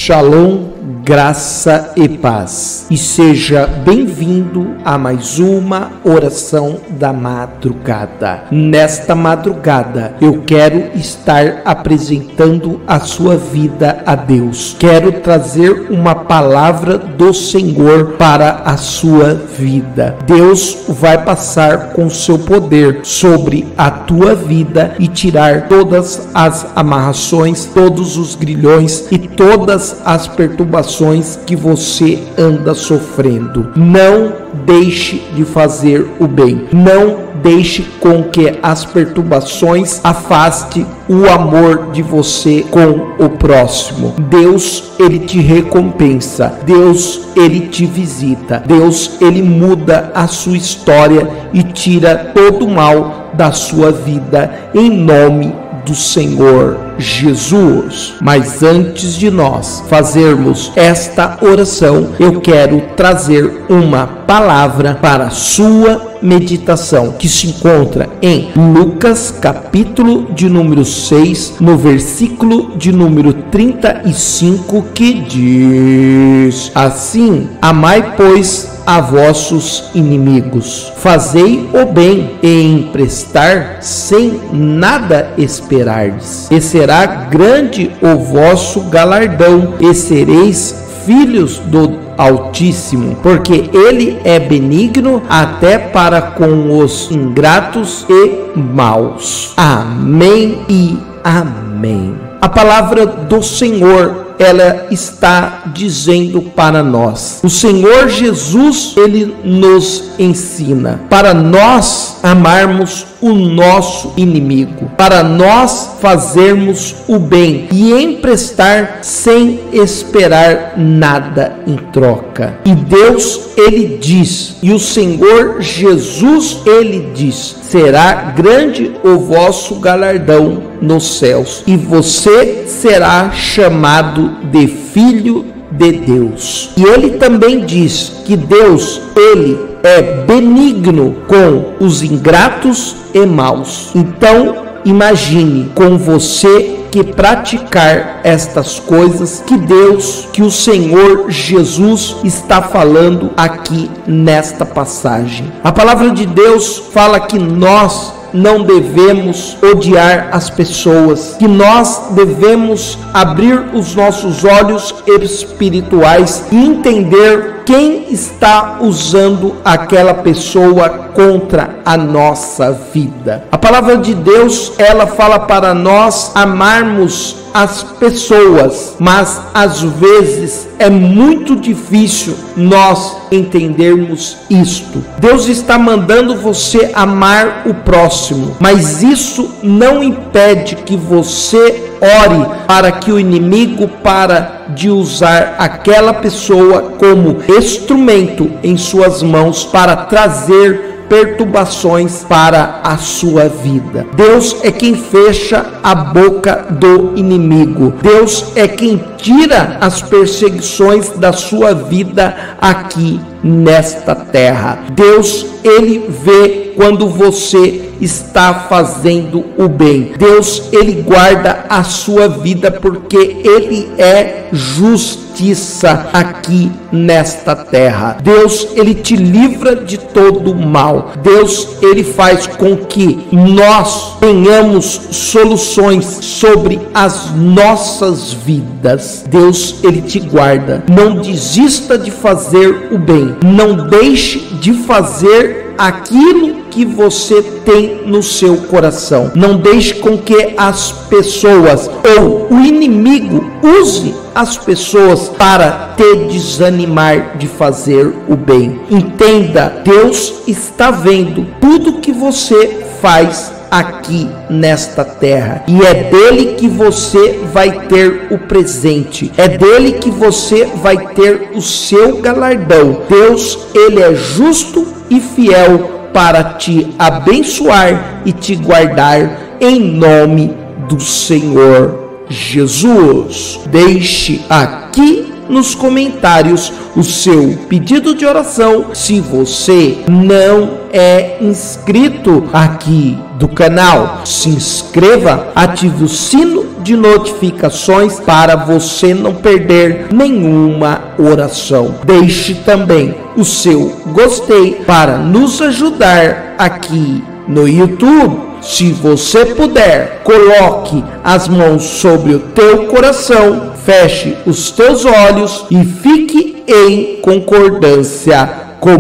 Shalom, graça e paz. E seja bem-vindo a mais uma oração da madrugada. Nesta madrugada, eu quero estar apresentando a sua vida a Deus. Quero trazer uma palavra do Senhor para a sua vida. Deus vai passar com seu poder sobre a tua vida e tirar todas as amarrações, todos os grilhões e todas as perturbações que você anda sofrendo. Não deixe de fazer o bem. Não deixe com que as perturbações afaste o amor de você com o próximo. Deus, ele te recompensa. Deus, ele te visita. Deus, ele muda a sua história e tira todo o mal da sua vida em nome do Senhor Jesus. Mas antes de nós fazermos esta oração, eu quero trazer uma palavra para a sua meditação, que se encontra em Lucas, capítulo de número 6, no versículo de número 35, que diz assim: amai, pois, a vossos inimigos, fazei o bem e emprestar sem nada esperardes, e será grande o vosso galardão, e sereis filhos do Altíssimo, porque ele é benigno até para com os ingratos e maus. Amém e amém. A palavra do Senhor, ela está dizendo para nós. O Senhor Jesus, ele nos ensina para nós amarmos o nosso inimigo, para nós fazermos o bem e emprestar sem esperar nada em troca. E Deus, ele diz, e o Senhor Jesus, ele diz: será grande o vosso galardão nos céus, e você será chamado de filho de Deus. E ele também diz que Deus, ele é benigno com os ingratos e maus. Então, imagine com você que praticar estas coisas que Deus, que o Senhor Jesus está falando aqui nesta passagem. A palavra de Deus fala que nós não devemos odiar as pessoas, que nós devemos abrir os nossos olhos espirituais e entender quem está usando aquela pessoa contra a nossa vida. A palavra de Deus, ela fala para nós amarmos as pessoas, mas às vezes é muito difícil nós entendermos isto. Deus está mandando você amar o próximo, mas isso não impede que você ore para que o inimigo pare de usar aquela pessoa como instrumento em suas mãos para trazer perturbações para a sua vida. Deus é quem fecha a boca do inimigo. Deus é quem tira as perseguições da sua vida aqui nesta terra. Deus, ele vê quando você está fazendo o bem. Deus, ele guarda a sua vida porque ele é justiça aqui nesta terra. Deus, ele te livra de todo mal. Deus, ele faz com que nós tenhamos soluções sobre as nossas vidas. Deus, ele te guarda. Não desista de fazer o bem. Não deixe de fazer aquilo que você tem no seu coração. Não deixe com que as pessoas ou o inimigo use as pessoas para te desanimar de fazer o bem. Entenda, Deus está vendo tudo que você faz aqui nesta terra, e é dele que você vai ter o presente, é dele que você vai ter o seu galardão. Deus, ele é justo e fiel para te abençoar e te guardar em nome do Senhor Jesus. Deixe aqui nos comentários o seu pedido de oração. Se você não é inscrito aqui do canal, se inscreva, ative o sino de notificações para você não perder nenhuma oração. Deixe também o seu gostei para nos ajudar aqui no YouTube. Se você puder, coloque as mãos sobre o teu coração, feche os teus olhos e fique em concordância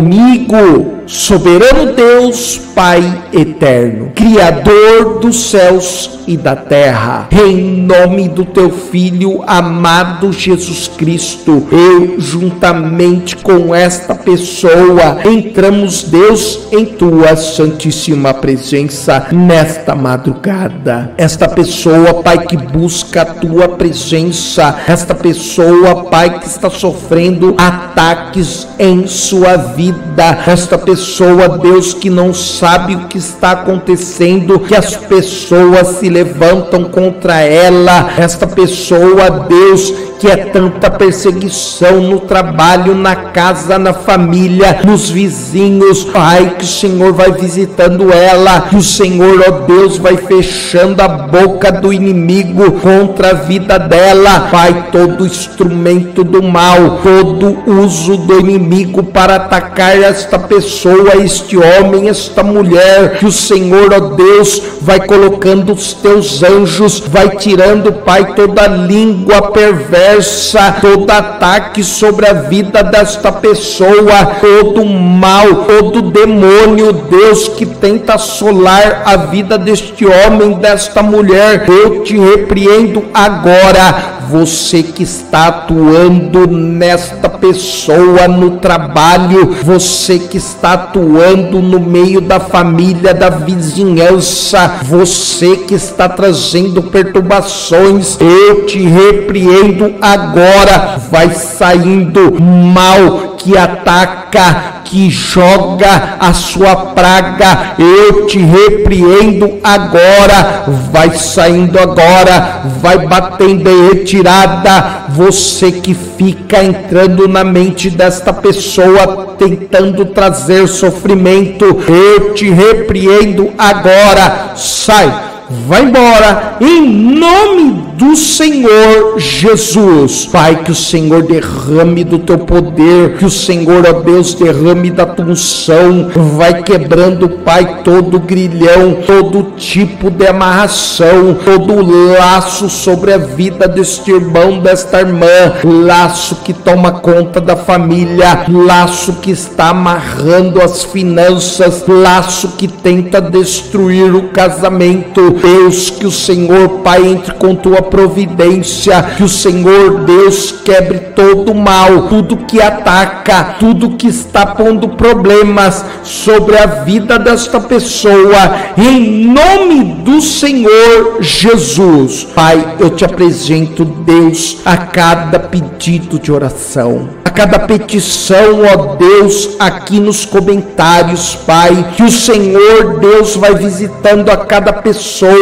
comigo. Soberano Deus, Pai eterno, Criador dos céus e da terra, em nome do teu Filho amado Jesus Cristo, eu juntamente com esta pessoa entramos, Deus, em tua santíssima presença nesta madrugada. Esta pessoa, Pai, que busca a tua presença, esta pessoa, Pai, que está sofrendo ataques em sua vida, esta pessoa, Deus, que não sabe o que está acontecendo, que as pessoas se levantam contra ela, esta pessoa, Deus, que é tanta perseguição no trabalho, na casa, na família, nos vizinhos, Pai, que o Senhor vai visitando ela, que o Senhor, ó Deus, vai fechando a boca do inimigo contra a vida dela, Pai, todo instrumento do mal, todo uso do inimigo para atacar esta pessoa, este homem, esta mulher, que o Senhor, ó Deus, vai colocando os teus anjos, vai tirando, Pai, toda língua perversa, todo ataque sobre a vida desta pessoa, todo mal, todo demônio, Deus, que tenta assolar a vida deste homem, desta mulher, eu te repreendo agora. Você que está atuando nesta pessoa no trabalho, você que está atuando no meio da família, da vizinhança, você que está trazendo perturbações, eu te repreendo agora. Vai saindo mal que ataca, que joga a sua praga, eu te repreendo agora. Vai saindo agora, vai batendo em retirada. Você que fica entrando na mente desta pessoa, tentando trazer sofrimento, eu te repreendo agora. Sai, vai embora, em nome do Senhor Jesus. Pai, que o Senhor derrame do teu poder, que o Senhor, ó Deus, derrame da tua unção, vai quebrando, Pai, todo grilhão, todo tipo de amarração, todo laço sobre a vida deste irmão, desta irmã, laço que toma conta da família, laço que está amarrando as finanças, laço que tenta destruir o casamento. Deus, que o Senhor, Pai, entre com tua providência, que o Senhor, Deus, quebre todo o mal, tudo que ataca, tudo que está pondo problemas sobre a vida desta pessoa, em nome do Senhor Jesus. Pai, eu te apresento, Deus, a cada pedido de oração, a cada petição, ó Deus, aqui nos comentários, Pai, que o Senhor, Deus, vai visitando a cada pessoa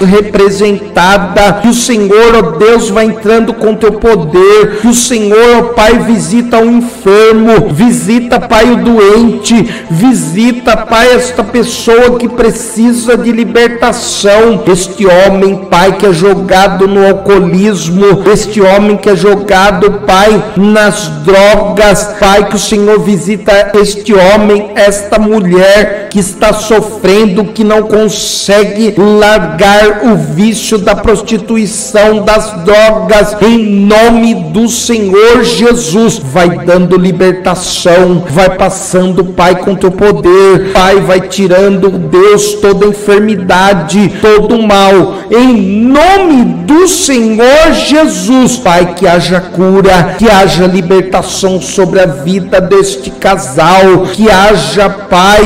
representada, que o Senhor, ó Deus, vai entrando com teu poder, que o Senhor, ó Pai, visita o enfermo, visita, Pai, o doente, visita, Pai, esta pessoa que precisa de libertação, este homem, Pai, que é jogado no alcoolismo, este homem que é jogado, Pai, nas drogas, Pai, que o Senhor visita este homem, esta mulher que está sofrendo, que não consegue largar o vício da prostituição, das drogas, em nome do Senhor Jesus. Vai dando libertação, vai passando, Pai, com teu poder, Pai, vai tirando, Deus, toda enfermidade, todo mal, em nome do Senhor Jesus. Pai, que haja cura, que haja libertação sobre a vida deste casal, que haja, Pai, uma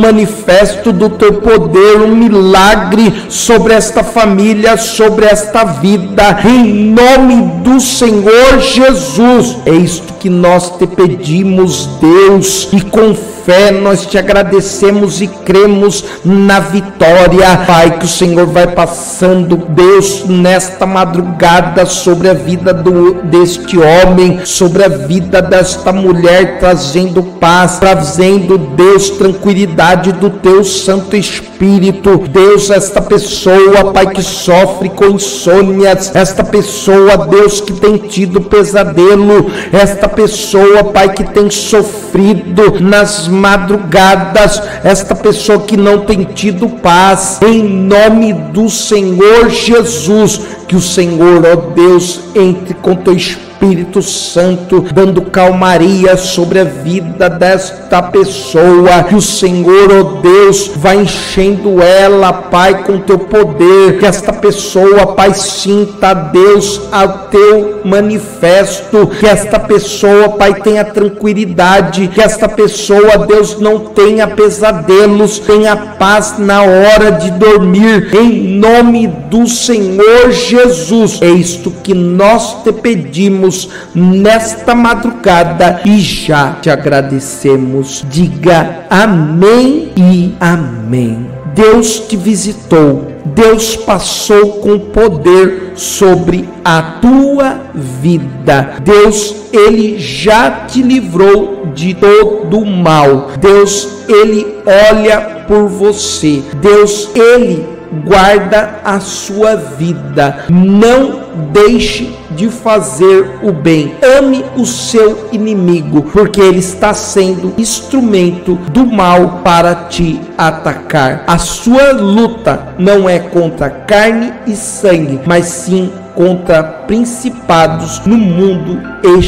manifesto do teu poder, um milagre sobre esta família, sobre esta vida, em nome do Senhor Jesus. É isto que nós te pedimos, Deus, e com fé nós te agradecemos e cremos na vitória. Pai, que o Senhor vai passando, Deus, nesta madrugada sobre a vida deste homem, sobre a vida desta mulher, trazendo paz, trazendo, Deus, tranquilidade do teu Santo Espírito. Deus, esta pessoa, Pai, que sofre com insônias, esta pessoa, Deus, que tem tido pesadelo, esta pessoa, Pai, que tem sofrido nas madrugadas, esta pessoa que não tem tido paz, em nome do Senhor Jesus, que o Senhor, ó Deus, entre com teu Espírito Santo, dando calmaria sobre a vida desta pessoa, que o Senhor, ó Deus, vai enchendo ela, Pai, com teu poder, que esta pessoa, Pai, sinta, Deus, ao teu manifesto, que esta pessoa, Pai, tenha tranquilidade, que esta pessoa, Deus, não tenha pesadelos, tenha paz na hora de dormir, em nome do Senhor Jesus. É isto que nós te pedimos nesta madrugada e já te agradecemos. Diga amém e amém. Deus te visitou, Deus passou com poder sobre a tua vida. Deus, Ele já te livrou de todo o mal. Deus, Ele olha por você. Deus, Ele guarda a sua vida. Não deixe de fazer o bem. Ame o seu inimigo, porque ele está sendo instrumento do mal para te atacar. A sua luta não é contra carne e sangue, mas sim contra principados no mundo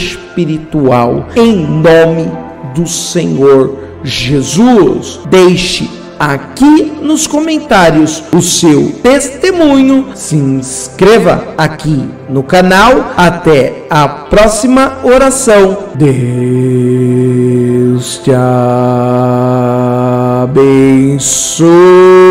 espiritual. Em nome do Senhor Jesus. Deixe aqui nos comentários o seu testemunho, se inscreva aqui no canal. Até a próxima oração. Deus te abençoe.